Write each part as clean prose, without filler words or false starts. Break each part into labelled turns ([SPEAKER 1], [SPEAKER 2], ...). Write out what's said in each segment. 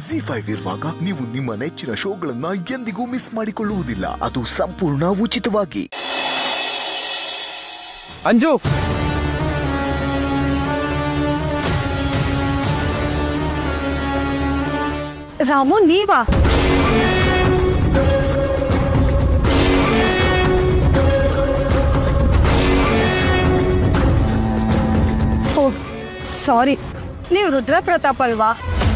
[SPEAKER 1] ZEE5 ಇರುವಾಗ ನೀವು ನಿಮ್ಮ ನೆಚ್ಚಿನ ಶೋಗಳನ್ನ ಎಂದಿಗೂ ಮಿಸ್ ಮಾಡಿಕೊಳ್ಳುವುದಿಲ್ಲ. ಅದು ಸಂಪೂರ್ಣ ಉಚಿತವಾಗಿ.
[SPEAKER 2] ಅಂಜು,
[SPEAKER 3] ರಾಮು ನೀವಾ? ಓ ಸಾರಿ, ನೀವು ರುದ್ರ ಪ್ರತಾಪ್ ಅಲ್ವಾ?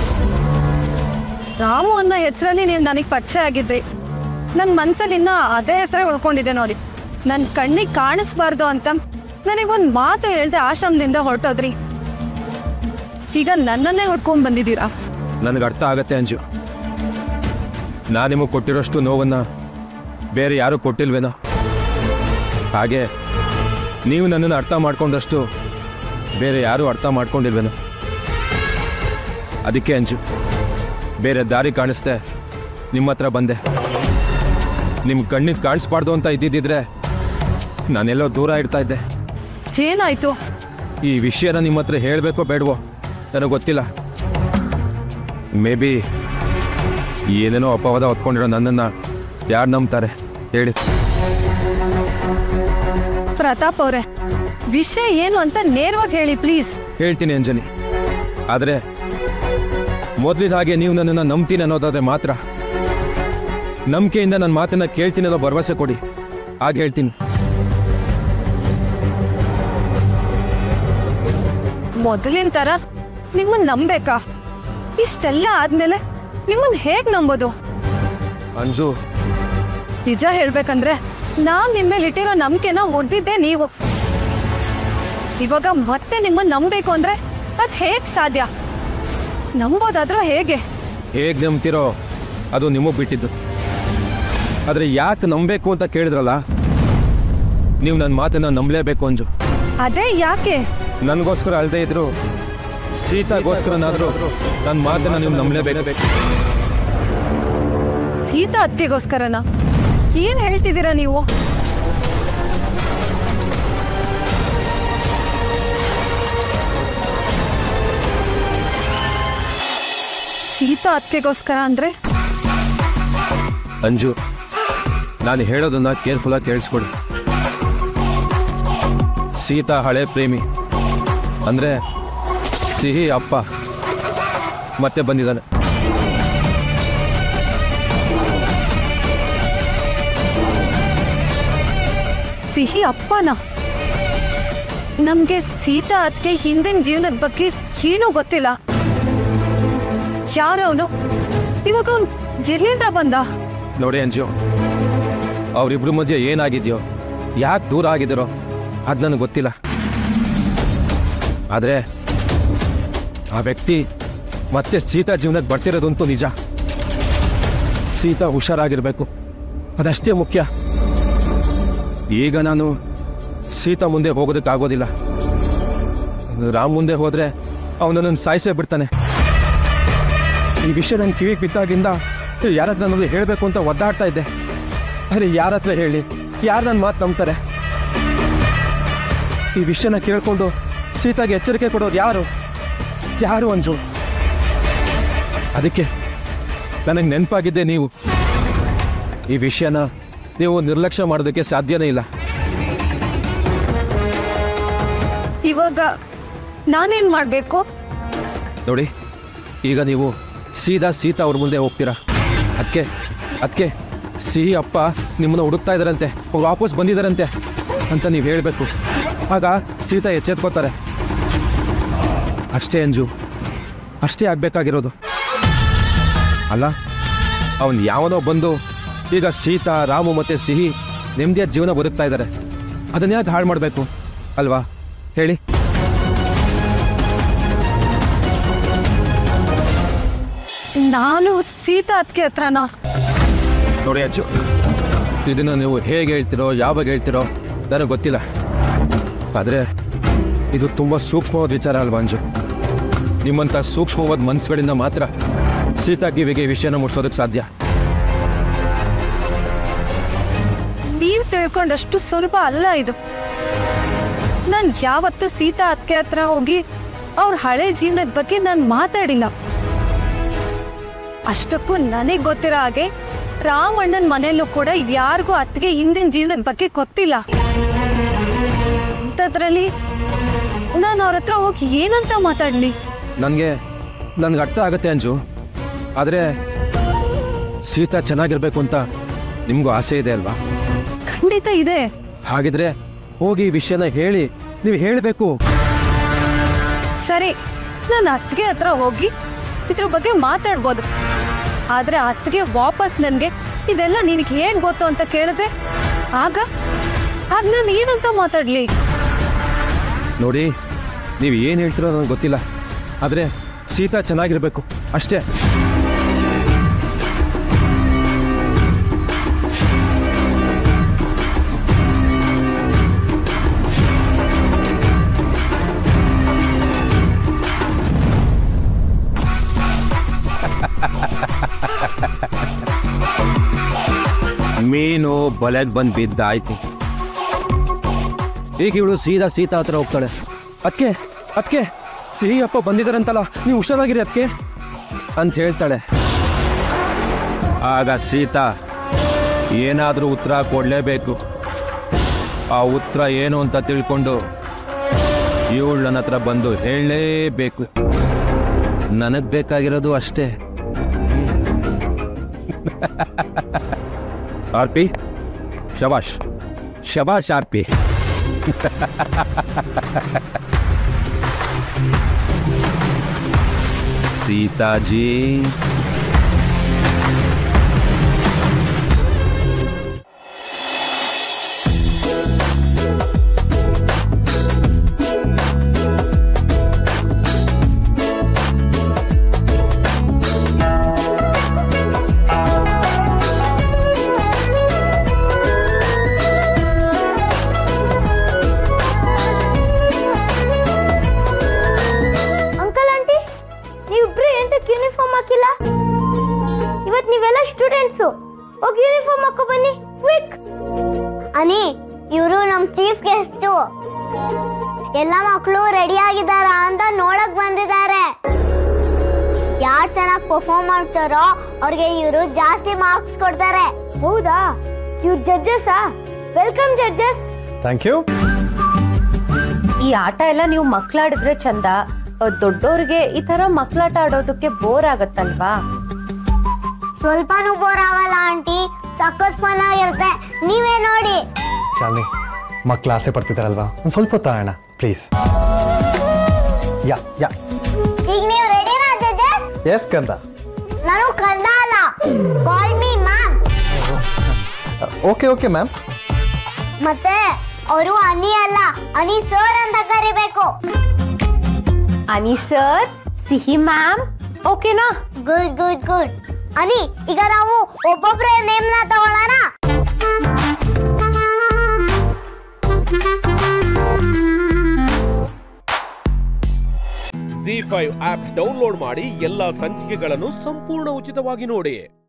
[SPEAKER 3] ರಾಮು ಅನ್ನೋ ಹೆಸರಲ್ಲಿ ನೀವು ನನಗೆ ಪರಿಚಯ ಆಗಿದ್ರಿ. ನನ್ನ ಮನಸ್ಸಲ್ಲಿ ಇನ್ನ ಅದೇ ಹೆಸರೇ ಉಳ್ಕೊಂಡಿದೆ ನೋಡಿ. ನನ್ನ ಕಣ್ಣಿಗೆ ಕಾಣಿಸ್ಬಾರ್ದು ಅಂತ ನನಗೊಂದು ಮಾತು ಹೇಳ್ದೆ ಆಶ್ರಮದಿಂದ ಹೊರಟೋದ್ರಿ. ಈಗ ನನ್ನನ್ನೇ ಹೊಡ್ಕೊಂಡು ಬಂದಿದ್ದೀರಾ.
[SPEAKER 2] ನನಗೆ ಅರ್ಥ ಆಗತ್ತೆ ಅಂಜು. ನಾನು ನಿಮಗೆ ಕೊಟ್ಟಿರೋಷ್ಟು ನೋವನ್ನ ಬೇರೆ ಯಾರೂ ಕೊಟ್ಟಿಲ್ವೇನೋ. ಹಾಗೆ ನೀವು ನನ್ನನ್ನು ಅರ್ಥ ಮಾಡ್ಕೊಂಡಷ್ಟು ಬೇರೆ ಯಾರೂ ಅರ್ಥ ಮಾಡ್ಕೊಂಡಿಲ್ವೇನೋ. ಅದಕ್ಕೆ ಅಂಜು, ಬೇರೆ ದಾರಿ ಕಾಣಿಸ್ದೆ ನಿಮ್ಮ ಹತ್ರ ಬಂದೆ. ನಿಮ್ಮ ಕಣ್ಣಿಗೆ ಕಾಣಿಸ್ಬಾರ್ದು ಅಂತ ಇದ್ದಿದ್ದಿದ್ರೆ ನಾನೆಲ್ಲೋ ದೂರ ಇರ್ತಾ ಇದ್ದೆ.
[SPEAKER 3] ಏನಾಯ್ತು?
[SPEAKER 2] ಈ ವಿಷಯನ ನಿಮ್ಮ ಹತ್ರ ಹೇಳಬೇಕೋ ಬೇಡವೋ ನನಗೆ ಗೊತ್ತಿಲ್ಲ. ಮೇ ಬಿ ಏನೇನೋ ಅಪವಾದ ಹೊತ್ಕೊಂಡಿರೋ ನನ್ನನ್ನು ಯಾರು ನಂಬ್ತಾರೆ ಹೇಳಿ?
[SPEAKER 3] ಪ್ರತಾಪ್ ಅವರೇ, ವಿಷಯ ಏನು ಅಂತ ನೇರವಾಗಿ ಹೇಳಿ ಪ್ಲೀಸ್.
[SPEAKER 2] ಹೇಳ್ತೀನಿ ಅಂಜಲಿ, ಆದರೆ ಮೊದಲಿದ ಹಾಗೆ ನೀವು ನನ್ನನ್ನು ನಂಬ್ತೀನಿ ಅನ್ನೋದಾದ್ರೆ ಮಾತ್ರ. ನಂಬಿಕೆಯಿಂದ ನನ್ನ ಮಾತನ್ನ ಕೇಳ್ತೀನಿ ಅನ್ನೋ ಭರವಸೆ ಕೊಡಿ, ಹಾಗೆ ಹೇಳ್ತೀನಿ.
[SPEAKER 3] ಮೊದಲಿನ ತರ ನಿಮ್ಮನ್ನ ನಂಬೇಕಾ? ಇಷ್ಟೆಲ್ಲ ಆದ್ಮೇಲೆ ನಿಮ್ಮನ್ನ ಹೇಗ್ ನಂಬೋದು?
[SPEAKER 2] ಅಂಜು,
[SPEAKER 3] ನಿಜ ಹೇಳ್ಬೇಕಂದ್ರೆ ನಾನ್ ನಿಮ್ಮ ಮೇಲೆ ಇಟ್ಟಿರೋ ನಂಬಿಕೆನ ಮುರಿದಿದ್ದೆ ನೀವು. ಇವಾಗ ಮತ್ತೆ ನಿಮ್ಮನ್ನ ನಂಬೇಕು ಅಂದ್ರೆ ಅದ್ ಹೇಗ್ ಸಾಧ್ಯ? ನಂಬೋದಾದ್ರೂ ಹೇಗೆ?
[SPEAKER 2] ಹೇಗೆ ನಂಬ್ತಿರೋ ಅದು ನಿಮಗೆ ಬಿಟ್ಟಿದ್ದು. ಆದರೆ ಯಾಕೆ ನಂಬಬೇಕು ಅಂತ ಕೇಳಿದ್ರಲ್ಲ, ನೀವು ನನ್ನ ಮಾತನ್ನ ನಂಬಲೇಬೇಕು ಅಂಜು.
[SPEAKER 3] ಅದೇ ಯಾಕೆ?
[SPEAKER 2] ನನಗೋಸ್ಕರ ಅಲ್ಲದೆ ಇದ್ರು ಸೀತಾಗೋಸ್ಕರನಾದ್ರೂ ನನ್ನ ಮಾತನ್ನ ನೀವು ನಂಬಲೇಬೇಕು.
[SPEAKER 3] ಸೀತಾ ಅತ್ತಿಗೋಸ್ಕರನ? ಏನ್ ಹೇಳ್ತಿದ್ದೀರಾ ನೀವು? ಸೀತಾ ಅತ್ತಿಗೋಸ್ಕರ ಅಂದ್ರೆ?
[SPEAKER 2] ಅಂಜು, ನಾನು ಹೇಳೋದನ್ನ ಕೇರ್ಫುಲ್ಲಾಗಿ ಕೇಳಿಸ್ಕೊಡಿ. ಸೀತಾ ಹಳೆ ಪ್ರೇಮಿ ಅಂದ್ರೆ ಸಿಹಿ ಅಪ್ಪ ಮತ್ತೆ ಬಂದಿದ್ದಾನೆ.
[SPEAKER 3] ಸಿಹಿ ಅಪ್ಪನ? ನಮ್ಗೆ ಸೀತಾ ಅತ್ತಿಗೆ ಹಿಂದಿನ ಜೀವನದ ಬಗ್ಗೆ ಏನೂ ಗೊತ್ತಿಲ್ಲ. ಯಾರವನು? ಇವಾಗ ಅವನು ಎಲ್ಲಿಂದ ಬಂದ?
[SPEAKER 2] ನೋಡಿ ಅಂಜು, ಅವರಿಬ್ರು ಮಧ್ಯೆ ಏನಾಗಿದೆಯೋ, ಯಾಕೆ ದೂರ ಆಗಿದ್ದಾರೋ ಅದು ನನಗೆ ಗೊತ್ತಿಲ್ಲ. ಆದರೆ ಆ ವ್ಯಕ್ತಿ ಮತ್ತೆ ಸೀತಾ ಜೀವನಕ್ಕೆ ಬರ್ತಿರೋದಂತೂ ನಿಜ. ಸೀತಾ ಹುಷಾರಾಗಿರ್ಬೇಕು, ಅದಷ್ಟೇ ಮುಖ್ಯ. ಈಗ ನಾನು ಸೀತಾ ಮುಂದೆ ಹೋಗೋದಕ್ಕಾಗೋದಿಲ್ಲ. ರಾಮ್ ಮುಂದೆ ಹೋದ್ರೆ ಅವನನ್ನು ಸಾಯಿಸೇ ಬಿಡ್ತಾನೆ. ಈ ವಿಷಯ ನನ್ನ ಕಿವಿಗೆ ಬಿದ್ದಾಗಿಂದ ಯಾರ ಹತ್ರ ನಾನು ಹೇಳಬೇಕು ಅಂತ ಒದ್ದಾಡ್ತಾ ಇದ್ದೆ. ಆದರೆ ಯಾರ ಹತ್ರ ಹೇಳಿ? ಯಾರು ನನ್ನ ಮಾತು ನಂಬ್ತಾರೆ? ಈ ವಿಷಯನ ಕೇಳ್ಕೊಂಡು ಸೀತಾಗೆ ಎಚ್ಚರಿಕೆ ಕೊಡೋದು ಯಾರು? ಯಾರು ಅಂಜು? ಅದಕ್ಕೆ ನನಗೆ ನೆನಪಾಗಿದ್ದೆ ನೀವು. ಈ ವಿಷಯನ ನೀವು ನಿರ್ಲಕ್ಷ್ಯ ಮಾಡೋದಕ್ಕೆ ಸಾಧ್ಯನೇ ಇಲ್ಲ.
[SPEAKER 3] ಇವಾಗ ನಾನೇನ್ ಮಾಡ್ಬೇಕು?
[SPEAKER 2] ನೋಡಿ, ಈಗ ನೀವು ಸೀತಾ ಅವ್ರ ಮುಂದೆ ಹೋಗ್ತೀರಾ. ಅದಕ್ಕೆ ಸಿಹಿ ಅಪ್ಪ ನಿಮ್ಮನ್ನು ಹುಡುಕ್ತಾ ಇದ್ದಾರಂತೆ, ವಾಪಸ್ ಬಂದಿದ್ದಾರಂತೆ ಅಂತ ನೀವು ಹೇಳಬೇಕು. ಆಗ ಸೀತಾ ಎಚ್ಚೆತ್ಕೋತಾರೆ. ಅಷ್ಟೇ ಅಂಜು, ಅಷ್ಟೇ ಆಗ್ಬೇಕಾಗಿರೋದು. ಅಲ್ಲ, ಅವನು ಯಾವನೋ ಬಂದು ಈಗ ಸೀತಾ, ರಾಮು ಮತ್ತೆ ಸಿಹಿ ನೆಮ್ಮದಿಯ ಜೀವನ ಬದುಕ್ತಾ ಇದ್ದಾರೆ. ಅದನ್ನ ಯಾಕೆ ಹಾಳು ಮಾಡಬೇಕು ಅಲ್ವಾ ಹೇಳಿ?
[SPEAKER 3] ನಾನು ಸೀತಾ ಅತ್ತಿಗೆ ಹತ್ರನಾ?
[SPEAKER 2] ನೋಡಿ ಅಜ್ಜು, ಇದನ್ನು ನೀವು ಹೇಗೆ ಹೇಳ್ತಿರೋ, ಯಾವಾಗ ಹೇಳ್ತಿರೋ ನನಗೆ ಗೊತ್ತಿಲ್ಲ. ಆದರೆ ಇದು ತುಂಬ ಸೂಕ್ಷ್ಮವಾದ ವಿಚಾರ ಅಲ್ವಾ ಅಂಜು? ನಿಮ್ಮಂಥ ಸೂಕ್ಷ್ಮವಾದ ಮನಸ್ಸುಗಳಿಂದ ಮಾತ್ರ ಸೀತಾ ಕಿವಿಗೆ ಈ ವಿಷಯನ ಮುಟ್ಸೋದಕ್ಕೆ ಸಾಧ್ಯ.
[SPEAKER 3] ನೀವು ತಿಳ್ಕೊಂಡಷ್ಟು ಸುಲಭ ಅಲ್ಲ ಇದು. ನಾನು ಯಾವತ್ತೂ ಸೀತಾ ಅತ್ತಿಗೆ ಹತ್ರ ಹೋಗಿ ಅವ್ರ ಹಳೆ ಜೀವನದ ಬಗ್ಗೆ ನಾನು ಮಾತಾಡಿಲ್ಲ. ಅಷ್ಟಕ್ಕೂ ನನಗ್ ಗೊತ್ತಿರೋ ಹಾಗೆ ರಾಮಣ್ಣನ ಮನೆಯಲ್ಲೂ ಕೂಡ ಯಾರಿಗೂ ಅತ್ತಿಗೆ ಹಿಂದಿನ ಜೀವನದ ಬಗ್ಗೆ ಗೊತ್ತಿಲ್ಲ. ಅಂಥದ್ರಲ್ಲಿ ನಾನು ಅವ್ರ ಹತ್ರ ಹೋಗಿ ಏನಂತ ಮಾತಾಡ್ಲಿ?
[SPEAKER 2] ನನ್ಗೆ ಅರ್ಥ ಆಗತ್ತೆ ಅಂಜು. ಆದ್ರೆ ಸೀತಾ ಚೆನ್ನಾಗಿರ್ಬೇಕು ಅಂತ ನಿಮ್ಗೂ ಆಸೆ ಇದೆ ಅಲ್ವಾ?
[SPEAKER 3] ಖಂಡಿತ ಇದೆ.
[SPEAKER 2] ಹಾಗಿದ್ರೆ ಹೋಗಿ ಈ ವಿಷಯನ ಹೇಳಿ, ನೀವು ಹೇಳಬೇಕು.
[SPEAKER 3] ಸರಿ, ನಾನು ಅತ್ತಿಗೆ ಹತ್ರ ಹೋಗಿ ಇದ್ರ ಬಗ್ಗೆ ಮಾತಾಡ್ಬೋದು. ಆದ್ರೆ ಅತ್ತಿಗೆ ವಾಪಸ್ ನನ್ಗೆ ಇದೆಲ್ಲ ನಿನಗೆ ಹೇಗ್ ಗೊತ್ತು ಅಂತ ಕೇಳಿದ್ರೆ ಆಗ ನಾನು ಏನಂತ ಮಾತಾಡ್ಲಿ?
[SPEAKER 2] ನೋಡಿ, ನೀವು ಏನು ಹೇಳ್ತಿರೋ ನನಗೆ ಗೊತ್ತಿಲ್ಲ. ಆದ್ರೆ ಸೀತಾ ಚೆನ್ನಾಗಿರ್ಬೇಕು ಅಷ್ಟೇ. ಮೀನು ಬಲೆಗೆ ಬಂದು ಬಿದ್ದಾಯ್ತು. ಈಗ ಇವಳು ಸೀತಾ ಹತ್ರ ಹೋಗ್ತಾಳೆ. ಅದಕ್ಕೆ ಸಿಹಿ ಅಪ್ಪ ಬಂದಿದ್ದಾರಂತಲ್ಲ, ನೀವು ಹುಷಾರಾಗಿರಿ ಅದಕ್ಕೆ ಅಂತ ಹೇಳ್ತಾಳೆ. ಆಗ ಸೀತಾ ಏನಾದರೂ ಉತ್ತರ ಕೊಡಲೇಬೇಕು. ಆ ಉತ್ತರ ಏನು ಅಂತ ತಿಳ್ಕೊಂಡು ಇವಳು ನನ್ನ ಹತ್ರ ಬಂದು ಹೇಳಲೇಬೇಕು. ನನಗೆ ಬೇಕಾಗಿರೋದು ಅಷ್ಟೇ. ಆರ್ಪಿ, ಶಬಾಷ್ ಆರ್ಪಿ. सीताजी
[SPEAKER 4] ಅನಿ, ಇವರು ನಮ್ ಚೀಫ್ ಗೆಸ್ಟ್. ಎಲ್ಲ ಮಕ್ಕಳು ರೆಡಿ ಆಗಿದಾರ ಅಂತ ನೋಡಕ್ ಬಂದಿದ್ದಾರೆ. ಯಾರು ಚೆನ್ನಾಗಿ ಪರ್ಫಾರ್ಮ್ ಮಾಡ್ತಾರೋ ಅವ್ರಿಗೆ ಇವರು ಜಾಸ್ತಿ ಮಾರ್ಕ್ಸ್ ಕೊಡ್ತಾರೆ. ಹೌದಾ? ಇವ್ರ judges. Welcome judges.
[SPEAKER 5] Thank you.
[SPEAKER 6] ಈ ಆಟ ಎಲ್ಲ ನೀವು ಮಕ್ಕಳಾಡಿದ್ರೆ ಚಂದ. ದೊಡ್ಡೋರಿಗೆ ಈ ತರ ಮಕ್ಕಳಾಟ ಆಡೋದಕ್ಕೆ ಬೋರ್ ಆಗತ್ತಲ್ವಾ?
[SPEAKER 4] ಸ್ವಲ್ಪನೂ ಬೋರ್ ಆಗಲ್ಲ ಆಂಟಿ, ಸಖತ್ ಫನ್ ಆಗಿರುತ್ತೆ. ನೀವೇ ನೋಡಿ.
[SPEAKER 5] ಶಾಲಿನಿ, ಮಕ್ಕಳು ಆಸೆ ಪಡ್ತಿದ್ದಾರಲ್ವಾ, ಒಂದು ಸ್ವಲ್ಪ ಹೊತ್ತು ಆಡೋಣ ಪ್ಲೀಸ್. ಯಾ
[SPEAKER 4] ಈಗ ನೀವು ರೆಡಿನಾ ಜಡ್ಜಸ್?
[SPEAKER 5] ಎಸ್ ಕಂದ.
[SPEAKER 4] ನಾನು ಕಂದ ಅಲ್ಲ, call me ma'am.
[SPEAKER 5] Okay ma'am.
[SPEAKER 4] ಮತ್ತೆ ಅವರು ಅನಿ ಅಲ್ಲ, ಅನಿ ಸರ್ ಅಂತ ಕರಿಬೇಕು.
[SPEAKER 6] ಅನಿ ಸರ್, ಸಿಹಿ ಮ್ಯಾಮ್, ಓಕೆನಾ?
[SPEAKER 4] ಗುಡ್. ಅನಿ, ಈಗ ನಾವು ಒಬ್ಬೊಬ್ಬರೇ ನೇಮ್ನ ತಗೊಳ್ಳೋಣ.
[SPEAKER 7] ZEE5 ಆಪ್ ಡೌನ್ಲೋಡ್ ಮಾಡಿ ಎಲ್ಲಾ ಸಂಚಿಕೆಗಳನ್ನು ಸಂಪೂರ್ಣ ಉಚಿತವಾಗಿ ನೋಡಿ.